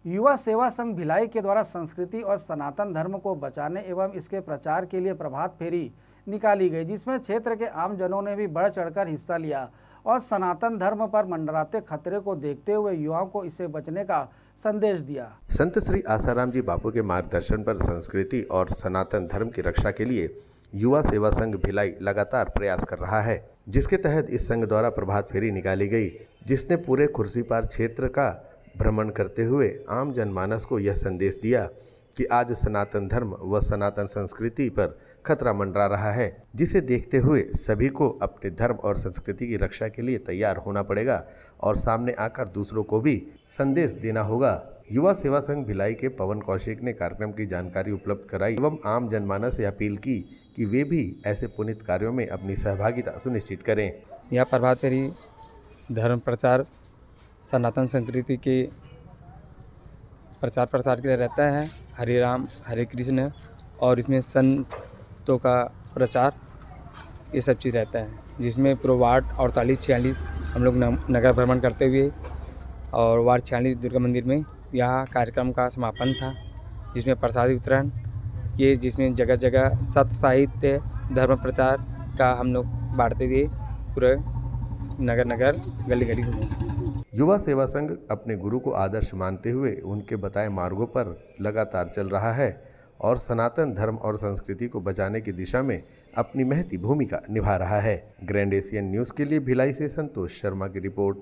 युवा सेवा संघ भिलाई के द्वारा संस्कृति और सनातन धर्म को बचाने एवं इसके प्रचार के लिए प्रभात फेरी निकाली गई, जिसमें क्षेत्र के आमजनों ने भी बढ़ चढ़कर हिस्सा लिया और सनातन धर्म पर मंडराते खतरे को देखते हुए युवाओं को इससे बचने का संदेश दिया। संत श्री आसाराम जी बापू के मार्गदर्शन पर संस्कृति और सनातन धर्म की रक्षा के लिए युवा सेवा संघ भिलाई लगातार प्रयास कर रहा है, जिसके तहत इस संघ द्वारा प्रभात फेरी निकाली गई, जिसने पूरे खुर्सीपार क्षेत्र का भ्रमण करते हुए आम जनमानस को यह संदेश दिया कि आज सनातन धर्म व सनातन संस्कृति पर खतरा मंडरा रहा है, जिसे देखते हुए सभी को अपने धर्म और संस्कृति की रक्षा के लिए तैयार होना पड़ेगा और सामने आकर दूसरों को भी संदेश देना होगा। युवा सेवा संघ भिलाई के पवन कौशिक ने कार्यक्रम की जानकारी उपलब्ध कराई एवं आम जनमानस से अपील की कि वे भी ऐसे पुनीत कार्यों में अपनी सहभागिता सुनिश्चित करें। यह प्रभात फेरी धर्म प्रचार सनातन संस्कृति के प्रचार प्रसार के लिए रहता है। हरे राम हरे कृष्ण और इसमें संतों का प्रचार ये सब चीज़ रहता है, जिसमें पूरा वार्ड 48-46 हम लोग नगर भ्रमण करते हुए और वार्ड 46 दुर्गा मंदिर में यह कार्यक्रम का समापन था, जिसमें प्रसाद वितरण किए, जिसमें जगह जगह सत्य साहित्य धर्म प्रचार का हम लोग बांटते हुए पूरे नगर नगर गली गली घूमे। युवा सेवा संघ अपने गुरु को आदर्श मानते हुए उनके बताए मार्गों पर लगातार चल रहा है और सनातन धर्म और संस्कृति को बचाने की दिशा में अपनी महती भूमिका निभा रहा है। ग्रैंड एशियन न्यूज़ के लिए भिलाई से संतोष शर्मा की रिपोर्ट।